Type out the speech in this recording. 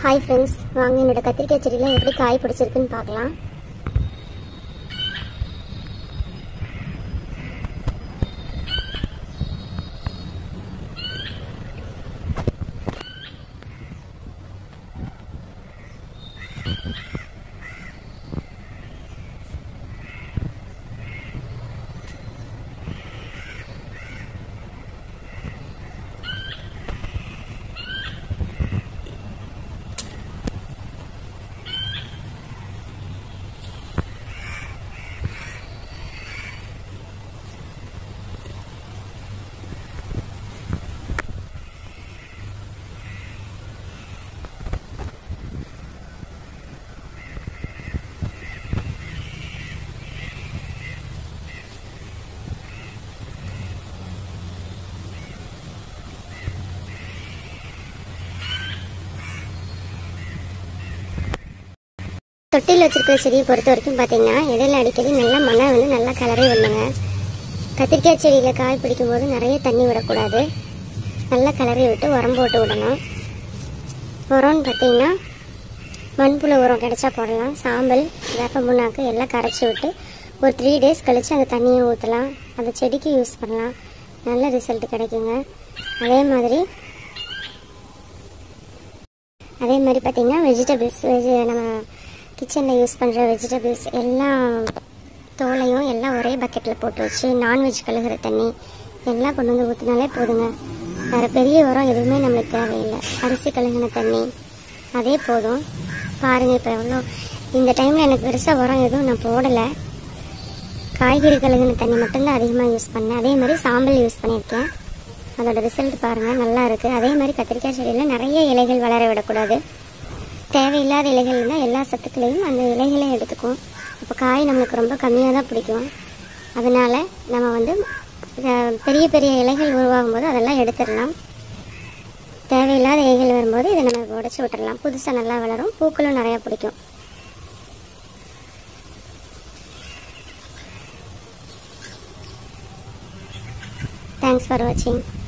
Hi friends, வாங்க என்னோட கத்திரிக்காய் செடியில எப்படி காய் பிடிச்சிருக்குன்னு பார்க்கலாம். தொட்டியில் வச்சிருக்கிற செடியை பொறுத்த வரைக்கும் பார்த்தீங்கன்னா இடையில அடிக்கடி நல்லா மண்ணை நல்லா கலரே விடணுங்க. கத்திரிக்காய் செடியில் காய் பிடிக்கும் போது நிறைய தண்ணி விடக்கூடாது. நல்லா கலரை விட்டு உரம் போட்டு விடணும். உரம்னு பார்த்தீங்கன்னா மண்புழு உரம் கிடைச்சா போடலாம். சாம்பல், வேப்ப புண்ணாக்கு எல்லாம் கரைச்சி விட்டு ஒரு 3 days கழித்து அந்த தண்ணியை ஊற்றலாம். அந்த செடிக்கு யூஸ் பண்ணலாம். நல்ல ரிசல்ட் கிடைக்குங்க. அதே மாதிரி பார்த்தீங்கன்னா வெஜிடபிள்ஸ் நம்ம கிச்சனில் யூஸ் பண்ணுற வெஜிடபிள்ஸ் எல்லாம் தோலையும் எல்லாம் ஒரே பக்கெட்டில் போட்டு வச்சு நான்வெஜ் கழுகுற தண்ணி எல்லாம் கொண்டு வந்து ஊற்றினாலே போதுங்க. வேறு பெரிய உரம் எதுவுமே நம்மளுக்கு தேவையில்லை. அரிசி கழுகுன தண்ணி அதே போதும். பாருங்கள், இப்போ எவ்வளோ இந்த டைமில் எனக்கு பெருசாக உரம் எதுவும் நான் போடலை. காய்கறி கழுகுன தண்ணி மட்டும்தான் அதிகமாக யூஸ் பண்ணேன். அதே மாதிரி சாம்பல் யூஸ் பண்ணியிருக்கேன். அதோட ரிசல்ட் பாருங்கள், நல்லா இருக்குது. அதே மாதிரி கத்திரிக்காய் செடியில் நிறைய இலைகள் வளர விடக்கூடாது. தேவையில்லாத இலைகள் இருந்தால் எல்லா சத்துக்களையும் அந்த இலைகளே எடுத்துக்கும். அப்போ காய் நம்மளுக்கு ரொம்ப கம்மியாக தான் பிடிக்கும். அதனால் நம்ம பெரிய பெரிய இலைகள் உருவாகும் போது அதெல்லாம் எடுத்துடலாம். தேவையில்லாத இலைகள் வரும்போது இதை நம்ம உடச்சி விட்டுடலாம். புதுசாக நல்லா வளரும். பூக்களும் நிறையா பிடிக்கும். தேங்க்ஸ் ஃபார் வாட்சிங்.